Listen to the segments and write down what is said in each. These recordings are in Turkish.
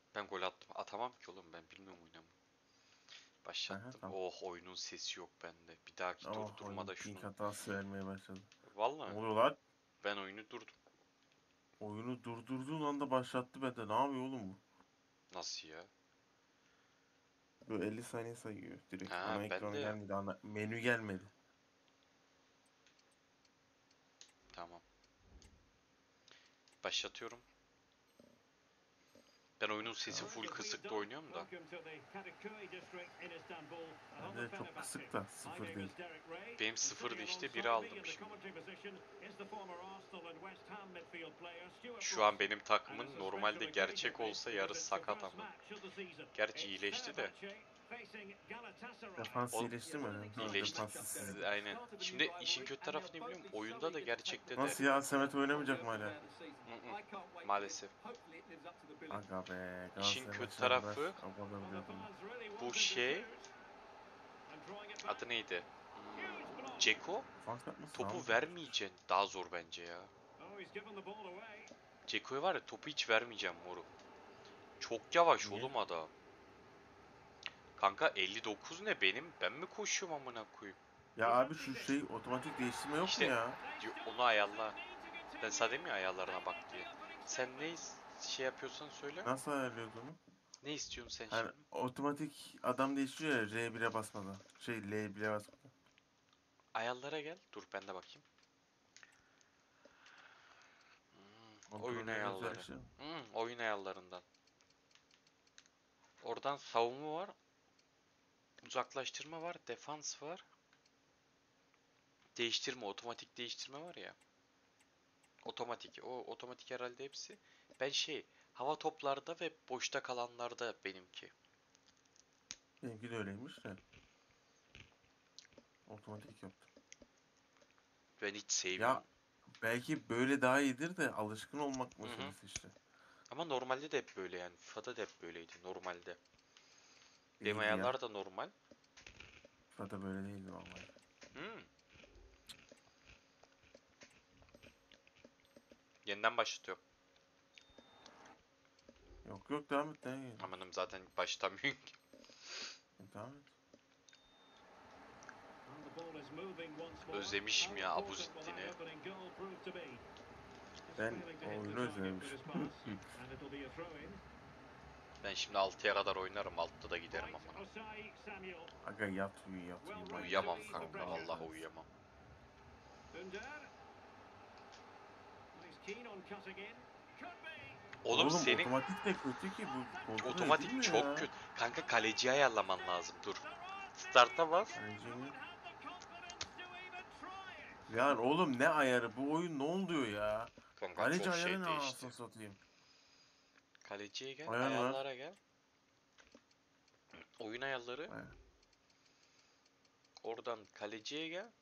Ben gol attım. Atamam ki oğlum, ben bilmiyorum oynamayı. Aha, Başlattım. tamam. Oh, oyunun sesi yok bende. Bir dahaki Oh, oyun durdurmada ping şunu. hatası vermeye başladı. Ne Vallahi oluyor lan? ben oyunu durdum. Oyunu durdurduğun anda başlattı bende. Ne yapıyor oğlum bu? Nasıl ya? Böyle 50 saniye sayıyor direkt. Ha Ana ben ekran de gelmedi. Menü gelmedi. tamam. Başlatıyorum. Ben oyunun sesi Başa. full kısıkta oynuyorum da. Ben de çok kısık da sıfır değil. Benim sıfırdı işte, biri aldım şimdi. Şu an benim takımın normalde gerçek olsa yarı sakat ama. Gerçi iyileşti de. Defans Oğlum iyileşti mi? Önemli olan iyileşti. defansı siz. Aynen. Şimdi işin kötü tarafı ne biliyor musun? Oyunda da gerçekte de. Nasıl ya? Samet oynamayacak mı hala? Mm-mm. Maalesef. Aga be. İşin Galatasaray kötü maçına kadar tarafı o kadar biliyordum. bu şey, adı neydi? Ceko Defans yapmasın topu abi bu çocuk. vermeyeceksin. Daha zor bence ya. Ceko'ya var ya, topu hiç vermeyeceğim moru. Çok yavaş Niye? oğlum adam. Kanka 59 ne benim? Ben mi koşuyorum amına koyayım? Ya abi şu şey otomatik değiştirme yok mu İşte ya? onu ayarla. Ben sana dedim ya ayarlarına bak diye. Sen ne şey yapıyorsan söyle. Nasıl ayarlıyoruz onu? Ne istiyorsun sen Hani şimdi? otomatik adam değiştiriyor ya R1'e basmadan. Şey L1'e basmadan. Ayarlara gel. Dur ben de bakayım. Oyun Kontrolleri nasıl ayarları. yaşıyor? Oyun ayarlarından. Oradan savunma var. Uzaklaştırma var. Defans var. Değiştirme. Otomatik değiştirme var ya. Otomatik. O otomatik herhalde hepsi. Ben şey, hava toplarda ve boşta kalanlarda benimki. Benimki de öyleymiş de. Otomatik yaptım. Ben hiç sevmiyorum. Ya belki böyle daha iyidir de alışkın olmak Hı hı. meselesi işte. Ama normalde de hep böyle yani. FIFA'da da hep böyleydi normalde. Benim Değildi ya. ayarlar da normal. FIFA'da böyle değildi normalde. Hmm. Yeniden başlatıyorum. Yok yok devam et. Ne gelmiş? Amanım zaten başlamıyor ki. Devam et. Özlemişim ya Abuzittin'i. Ben o oyunu özlememişim. Ben şimdi 6'ya kadar oynarım. 6'da da giderim amına. Aga yat uyu yat uyu manyak Uyuyamam mısın kanka. Allah'ını Vallahi seversen. uyuyamam. Oğlum Oğlum senin otomatik de kötü ki bu kontrol otomatik edilmiyor çok ya. kötü. Kanka kaleciyi ayarlaman lazım. Dur. Start'a bas. Kaleci. Yani oğlum ne ayarı? Bu oyun ne oluyor ya? Kanka Kaleci çok ayarı şey ne anasını değişti. satayım? Kaleciye gel. Ayarlar. Ayarlara gel. Oyun ayarları. Ayar. Oradan kaleciye gel.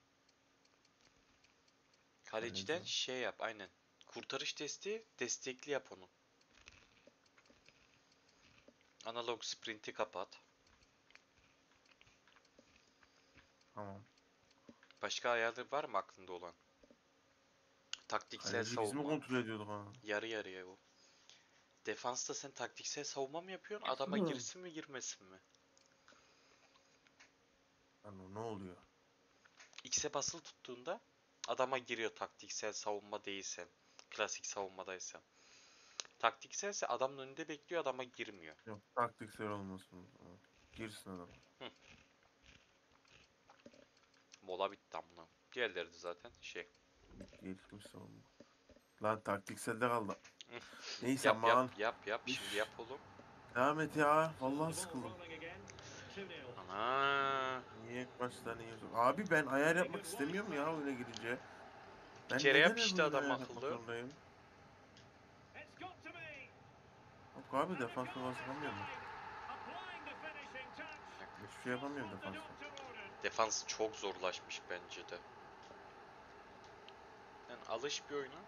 Kaleci. Kaleciden şey yap. Aynen. Kurtarış desteği. Destekli yap onu. Analog sprinti kapat. Tamam. Başka ayarları var mı aklında olan? Taktiksel Kaleci biz mi savunma. kontrol ediyorduk ha? Yarı yarıya bu. Defansta sen taktiksel savunma mı yapıyorsun? Adama girsin mi girmesin mi? Lan o ne oluyor? X'e basılı tuttuğunda adama giriyor taktiksel savunma değilsen. Klasik savunmadaysan. Taktikselse adamın önünde bekliyor, adama girmiyor. Yok taktiksel olmasın. Tamam. Girsin adam. Hı. Mola bitti amına. Diğerleri de zaten şey. Gelişmiş savunma. Lan taktikselde kaldı. Hı. Neyse Yap yap aman. yap yap. Şimdi Üf. yap oğlum. Devam et ya. Vallahi sıkıldım. Ana. Niye ilk başta niye yok? Abi ben ayar yapmak istemiyorum ya oyuna girince. Bir Ben kere neden yap her işte oyun adam ayar yapmak akıllı. zorundayım? Yok abi defansla basamıyorum ben. Hiçbir şey yapamıyorum defansla. Defans çok zorlaşmış bence de. Yani alış bir oyuna.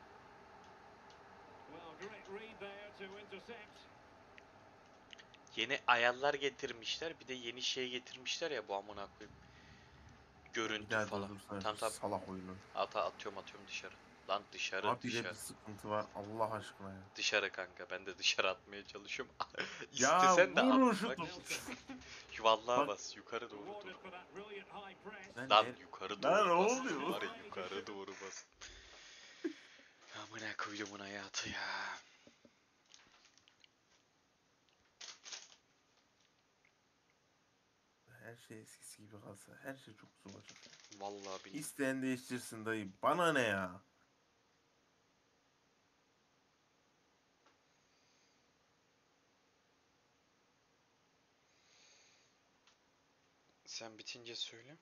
Yeni ayarlar getirmişler. Bir de yeni şey getirmişler ya bu amına koyayım. Ya bir Görüntü daha falan. durdursana şu Tamam tamam. salak oyunu. Atıyorum dışarı. Lan dışarı Abi bir dışarı. sıkıntı var Allah aşkına ya. Dışarı kanka. Ben de dışarı atmaya çalışıyorum. Ya İstesen de at. vurun şu Bak. topu. Yuvarlığa Bak bas. Yukarı doğru dur. ben Lan ne? yukarı Lan ne doğru bas. oluyor? Var ya yukarı doğru bas. Amına koyduğumun hayatı ya. Her şey eskisi gibi kalsa her şey çok güzel olacak. Vallahi billahi. İsteyen değiştirsin dayı. Bana ne ya? Sen bitince söyle.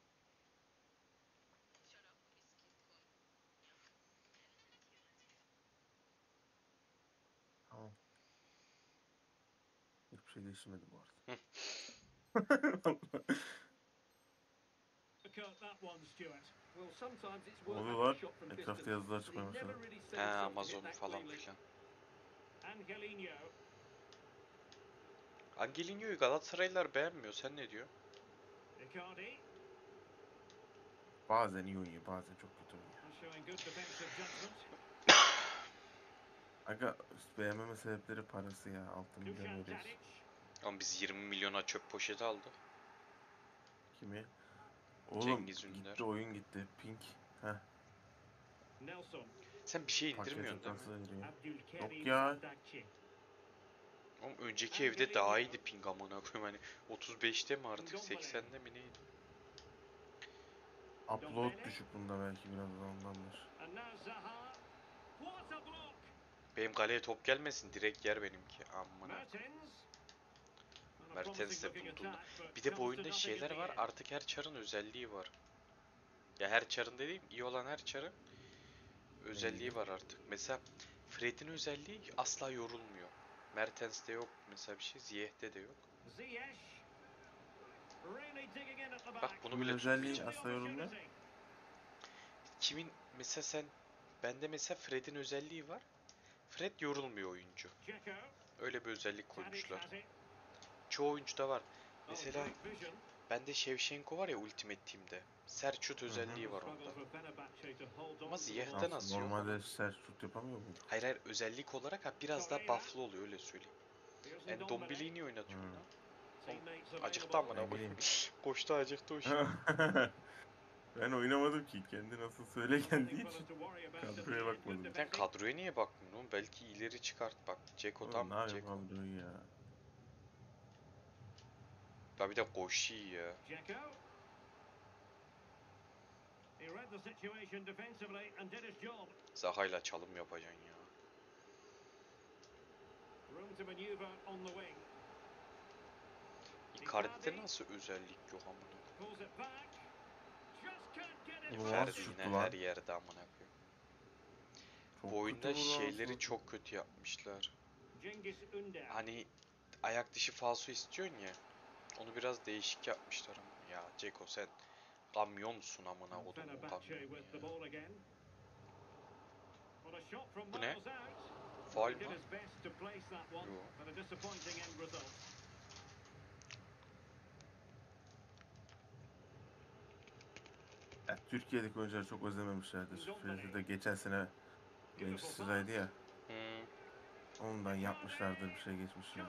Tamam. Hiçbir şey değişmedi bu arada. Hı. Ne oluyor lan? Etrafta yazılar çıkmaya başladı. He Amazon falan filan. Angelinho'yu Galatasaraylılar beğenmiyor. Sen ne diyor? Bazen iyi oynuyor, bazen çok kötü oynuyor. Aga beğenmeme sebepleri parası ya. 6 milyon veriyoruz. Ama biz 20 milyona çöp poşeti aldık. Kimi? Oğlum Cengiz Ünder. gitti oyun gitti. Pink. Heh. Sen bir şey Paketi indirmiyorsun değil mi? nasıl veriyor? Yok ya. Oğlum önceki evde daha iyiydi ping amına koyayım hani 35'te mi artık 80'de mi neydi? Upload düşük bunda belki biraz da ondandır. Benim kaleye top gelmesin direkt yer benimki amına. Mertens de bulduğunda. Bir de bu oyunda şeyler var artık her çarın özelliği var. Ya her çarın dediğim iyi olan her çarın özelliği var artık. Mesela Fred'in özelliği asla yorulmuyor. Mertens'te yok mesela bir şey. Ziyech'te de yok. Bak bunu Bunun bile özelliği tutmayacağım. asla yorulmuyor. Kimin mesela sen bende mesela Fred'in özelliği var. Fred yorulmuyor oyuncu. Öyle bir özellik koymuşlar. Çoğu oyuncuda var. Mesela bende Shevchenko var ya Ultimate Team'de. Sert şut Hı hı. özelliği var onda. Ama Ziyech'te Nasıl? nasıl yok? Normalde sert şut yapamıyor muydu? Hayır hayır özellik olarak biraz daha buff'lı oluyor öyle söyleyeyim. Yani Dombili'yi oynatıyorum Hı. lan. Acıktı amına Ne koyayım. bileyim. Koştu acıktı o şimdi. Ben oynamadım ki. Kendi nasıl söyle geldiği için kadroya bakmadım. Sen kadroya niye bakmıyorsun oğlum? Belki ileri çıkart bak. Ceko Oğlum tam ne yapayım Ceko. kadroyu ya. Ya bir de koşu iyi ya. Zaha'yla çalım yapacaksın ya. Icardi'de nasıl özellik yok amına koyayım. Oğlum nasıl Ferdi yine şuttu her lan? yerde amına koyayım. Bu Çok kötü oyunda vurdu şeyleri anasını. çok kötü yapmışlar. Hani ayak dışı falso istiyorsun ya. Onu biraz değişik yapmışlar ama. Ya Ceko sen kamyonsun amına kodumun kamyonu ya. Bu ne? Faul mü? Yo. Ya, Türkiye'deki oyuncuları çok özlememişlerdir. Ferdi de geçen sene Manchester'daydı ya. Hmm. Ondan yapmışlardır bir şey geçmişler.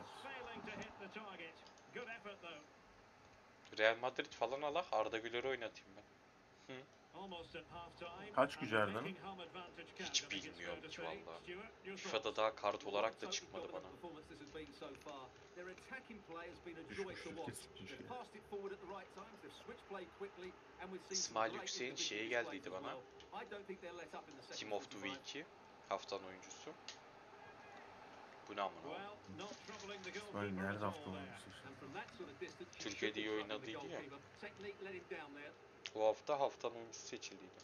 Real Madrid falan alak Arda Güler'i oynatayım ben. Hı. Kaç gücü Arda'nın? Hiç bilmiyorum ki valla. FIFA'da daha kart olarak da çıkmadı bana. Düşmüştür kesin düşmüş ya. İsmail Yüksek'in şeye geldiydi bana. Team of the Week'i. Haftanın oyuncusu. Bu ne amına? İsmail nerede hafta oyuncusu işte. Türkiye'de iyi oynadıydı ya. O hafta haftanın oyuncusu seçildiydi.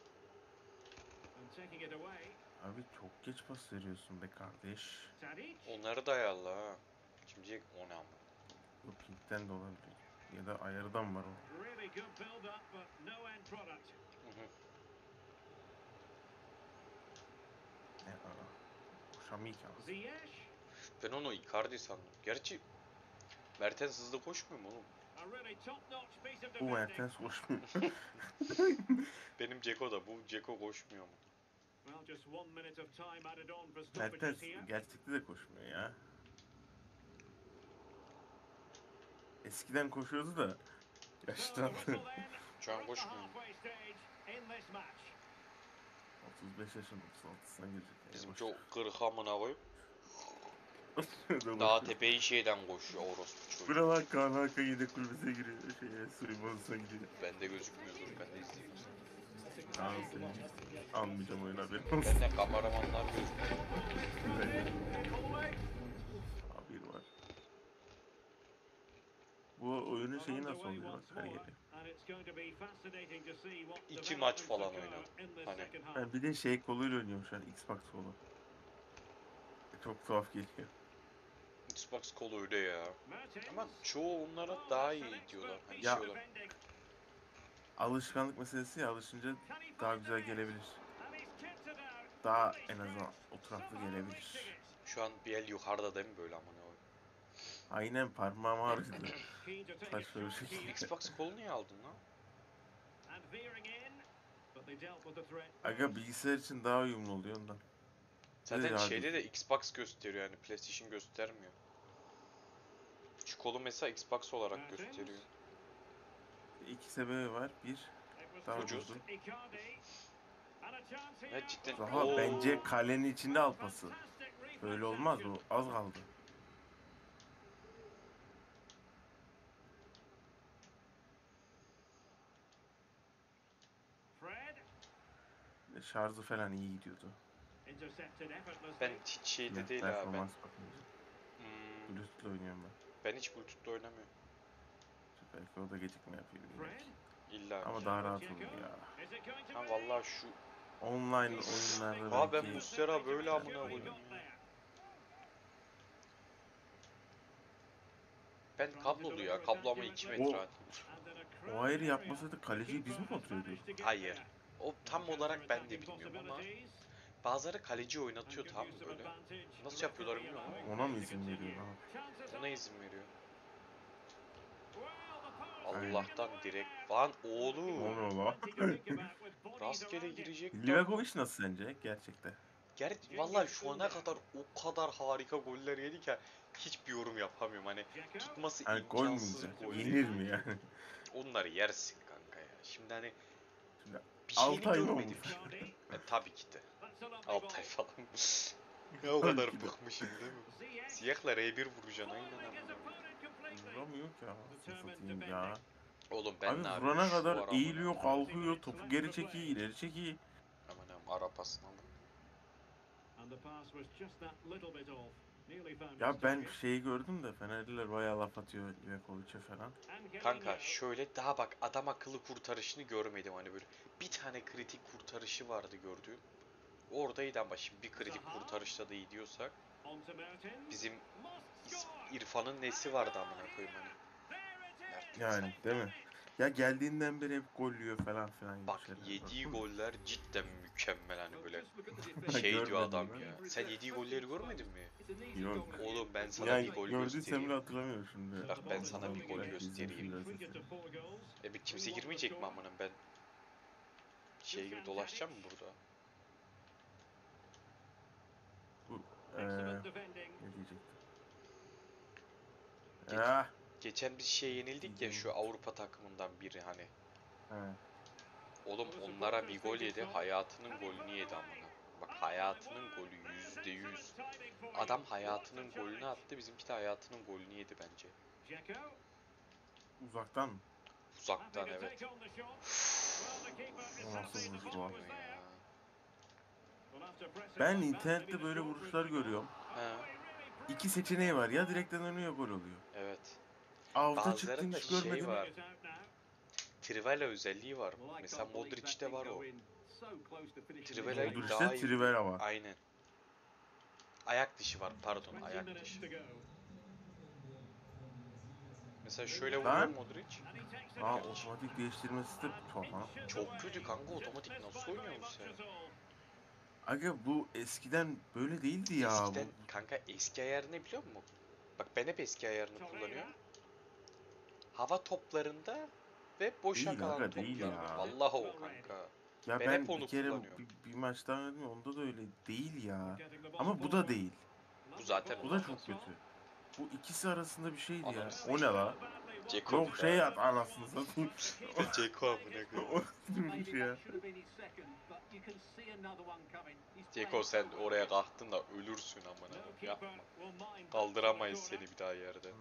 Abi çok geç pas veriyorsun be kardeş. Onları da ayarla ha. Şimdi diyecek o ne amına. Bu pinkten de olabilir. Ya da ayardan var o. Hı hı. Ne aa. Koşamıyor ki anasını. Ben onu Icardi sandım. Gerçi Mertens hızlı koşmuyor mu oğlum? Bu Mertens koşmuyor. Benim Ceko da bu Ceko koşmuyor mu? Mertens gerçekte de koşmuyor ya. Eskiden koşuyordu da yaşlandı. Şu an koşmuyor. 35 yaşın 36'sına girecek. Bizim çok kırık amına koyup Dolaşıyor. daha tepeyi şeyden koşuyor orospu çocuğu. Buralar KNK yedek kulübesine giriyor. Soyunma odasına gidiyor. Bende gözükmüyordur, ben de izleyeyim. Aa senin. Almayacağım oyun haberin olsun. Bende kameramanlar gözükmüyor. Haberi var. Bu oyunun şeyi nasıl oluyor bak kariyeri. 2 maç falan oynadım. Hani Ben bir de şey koluyla oynuyorum şu an Xbox kolu. Çok tuhaf geliyor. Xbox kolu öyle ya. Ama çoğu onlara daha iyi diyorlar. Hani Ya. şey olarak. Alışkanlık meselesi ya, alışınca daha güzel gelebilir. Daha en azından oturaklı gelebilir. Şu an bir el yukarıda değil mi böyle amına koyayım? Aynen parmağım ağrıdı. Saçma bir şekilde. Xbox kolu niye aldın lan? Aga bilgisayar için daha uyumlu oluyor ondan. Zaten Evet abi. şeyde de Xbox gösteriyor yani PlayStation göstermiyor. Şu kolu mesela Xbox olarak gösteriyor. İki sebebi var. Bir, daha Ucuz. ucuzdu. Evet cidden. Daha Oo. bence kalenin içinde al pası. Böyle olmaz, o az kaldı. Şarjı falan iyi gidiyordu. Ben hiç şeyde Yani değil ha ben. performans bakınca. Hmm, Bluetooth'la oynuyorum ben. ben hiç Bluetooth'la oynamıyorum. Belki o da gecikme yapıyor bilmiyorum. İlla. Ama daha rahat oluyor ya. Ha vallahi şu. Online oyunlarda Ha ben belki... Muslera böyle amına koyayım ya. Ben kablolu ya. Kablama 2 metre O, atayım. o ayrı yapmasaydı kaleciyi biz mi kontrol ediyorduk? Hayır. O tam olarak ben de bilmiyorum ama bazıları kaleci oynatıyor tam böyle. Nasıl yapıyorlar bilmiyorum ama Ona mı izin veriyor abi? ona izin veriyor. Allah'tan direkt. Lan Ne oğlum. oluyor lan? Rastgele girecekti adam. Livakovic nasıl sence gerçekten? Vallahi şu ana kadar o kadar harika goller yedi ki hiçbir yorum yapamıyorum. Hani tutması Yani gol mü imkansız yiyecek? gol Yenir değil. mi yani? Onları yersin kanka ya. Şimdi hani Şimdi bir 6 şeyini ay mı görmedim olmuş? ki. Tabii ki de. 6 ay falan. Ya o kadar Tabii ki de. bıkmışım değil mi? Siyahlar E1 vuracaksın aynen amına koyayım. Vuramıyor ki abi. Satayım ya. Oğlum Abi ben ne yapayım? vurana Şu kadar var eğiliyor, amına. kalkıyor, topu geri çekiyor, ileri çekiyor. Aman arapasına bak. Ya ben şeyi gördüm de Fenerliler bayağı laf atıyor Livakovic'e falan. Kanka şöyle daha bak adam akıllı kurtarışını görmedim hani böyle. Bir tane kritik kurtarışı vardı gördüğüm. Oradaydı ama şimdi bir kritik kurtarışta da iyi diyorsak. Bizim İrfan'ın nesi vardı amına koyayım hani. Mertens. Yani değil mi? Ya geldiğinden beri hep gol yiyor falan filan gibi Bak şeyler yediği var. goller cidden mükemmel hani böyle şey diyor Görmedim adam ben. ya. Sen yediği golleri görmedin mi? Yok. Oğlum ben sana Yani bir gol gördüysem bile göstereyim. hatırlamıyorum şimdi. Bak ben sana bir gol Belki göstereyim. izlemişim biraz izledim. Bir kimse girmeyecek mi amına ben şey gibi dolaşacağım mı burada? Bu ne diyecektim? Geç, Ah, geçen biz şey yenildik ya diyeceğim. şu Avrupa takımından biri hani. He. Oğlum onlara bir gol yedi hayatının golünü yedi amına. Bak hayatının golü %100. Adam hayatının golünü attı bizimki de hayatının golünü yedi bence. Uzaktan mı? Uzaktan evet. O nasıl vuruş bu? Girmiyor ya. Ben internette böyle vuruşlar görüyorum. Ha, İki seçeneği var. Ya direkten dönüyor, gol oluyor. evet. Out'a çıktığını Bazılarında hiç şey görmedim. var. Trivela özelliği var. Mesela Modric'te var o. Trivela'yı daha Modric'te iyi. Trivela var. Aynen. Ayak dışı var pardon ayak dışı. Mesela şöyle vuruyor Lan. Modric. Aa, Geç. otomatik değiştirmesi de tuhaf ha. Çok kötü kanka otomatik nasıl oynuyorsun sen? Aga bu eskiden böyle değildi ya. Eskiden kanka eski ayarı ne biliyor musun? Bak ben hep eski ayarını kullanıyorum. Hava toplarında ve boşa Değil kalan aga, değil toplarda. ya. Vallahi o kanka. Ya Ben ben hep onu bir kere kullanıyorum. bir maçtan oynadım, onda da öyle değil ya. Ama bu da değil. Bu zaten Bu da olmaz. çok kötü. Bu ikisi arasında bir şeydi ya. Ananı O ne sikeyim. la? Ceko Yok bir şey daha. at anasını satayım. Ceko amına koyayım. O durmuş ya. Ceko sen oraya kalktın da ölürsün amına koyayım. Yapma. Kaldıramayız seni bir daha yerden.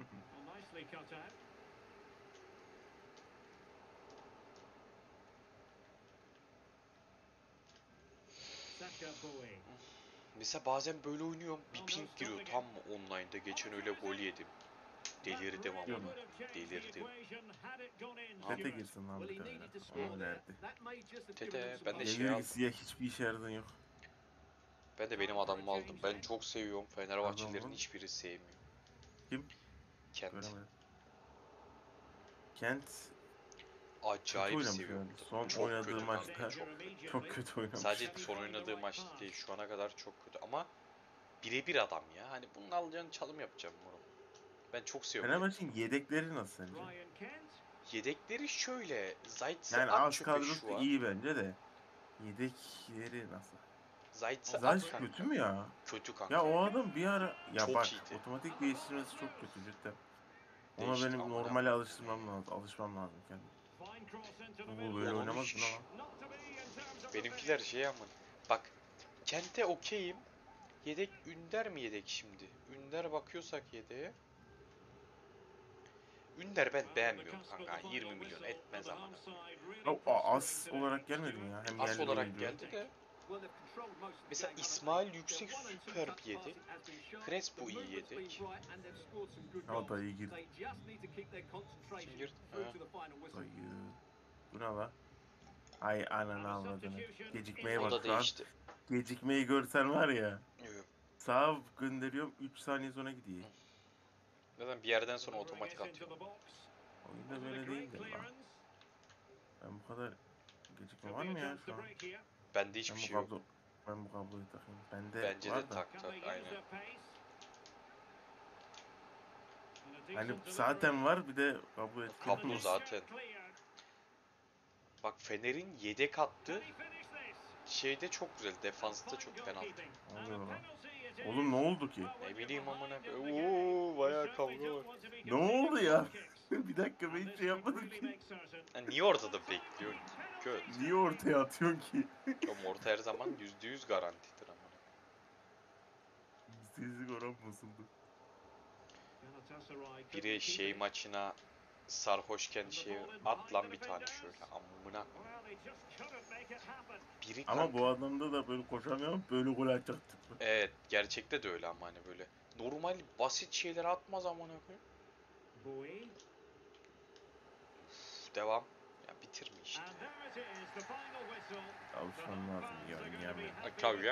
Mesela bazen böyle oynuyorum. Bir ping giriyor tam mı online'da. Geçen öyle gol yedim. Delirdim amına Diyorum. koyayım. Delirdim. Ne Tete yapayım? girsin lan bir daha ya. Hı? Onun derdi. Tete ben de şey Gelir aldım. gitsin hiçbir işe yaradın yok. Ben de benim adamımı aldım. Ben çok seviyorum. Fenerbahçelilerin Adamın hiçbiri sevmiyor. kim? Kent. Göremedim. Kent kötü Acayip oynamış seviyorum. herhalde. Son Çok oynadığı kötü kanka. maçta Çok kötü. çok kötü oynamış. Sadece son oynadığı maç değil. Şu ana kadar çok kötü. Ama birebir adam ya. Hani bunun alacağını çalım yapacağım bunu. Ben çok seviyorum Kent'i. Fenerbahçe'nin yedekleri nasıl sence? Yedekleri şöyle. Zayt'se Yani at az çöpe kadrosu şu an. iyi bence de. Yedekleri nasıl? Zayt'se Zayt at kötü kanka. mü ya? Kötü Ya kanka. o adam bir ara ya Çok bak iyiydi. otomatik değiştirmesi çok kötü cidden. Ona Değişti benim amına normale koyayım. Alışmam lazım kendim. Bu böyle Onun oynamaz mı lan? benimkiler şey aman. Bak Kent'e okeyim. Yedek Ünder mi yedek şimdi? Ünder bakıyorsak yedeğe. Ünder ben beğenmiyorum kanka. 20 milyon etmez amına koyayım. O as olarak gelmedi mi ya? Hem As yerli olarak oyuncu. geldi de. Mesela İsmail Yüksek süper bir yedek. Crespo iyi yedek. Ha dayı girdi. Kim girdi? Ha. Dayı. Bu ne la? Ay ananı avradını. Gecikmeye O bak da şu an. değişti. Gecikmeyi görsen var ya. Yok. Sağa gönderiyorum 3 saniye sonra gidiyor. Zaten bir yerden sonra otomatik atıyor. Oyunda böyle değildir lan. Ben bu kadar gecikme var mı ya şu an? Bende hiçbir Ben bu şey yok. kablo ben bu kabloyu takayım. Bende Bence de var da. tak aynen. Hani zaten var bir de kablo etkili Kablo olsun. zaten. Bak Fener'in yedek attı. Şeyde çok güzel. Defansta çok penaltı. Oluyor lan. Oğlum ne oldu ki? Ne bileyim amına koyayım. Oo bayağı kavga var. Ne oldu ya? Bir dakika ben hiç şey yapmadım ki. Ha, niye ortada bekliyorsun ki? Göt. Niye ortaya atıyorsun ki? Oğlum orta her zaman %100 garantidir amına. %100'lük oran bozuldu. Biri şey maçına sarhoşken şey at lan bir tane şöyle amına koyayım. Biri Ama bu kanka. adamda da böyle koşamıyorum. Böyle gol atacaktık. Evet gerçekte de öyle ama hani böyle normal basit şeyler atmaz amına koyayım. Devam. Ya bitirme işte. Alışmam lazım ya oynayamıyorum. Tabii ya.